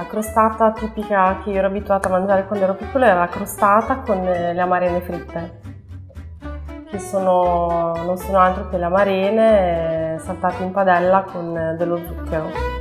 crostata tipica che io ero abituata a mangiare quando ero piccola era la crostata con le amarene fritte, che non sono altro che le amarene saltate in padella con dello zucchero.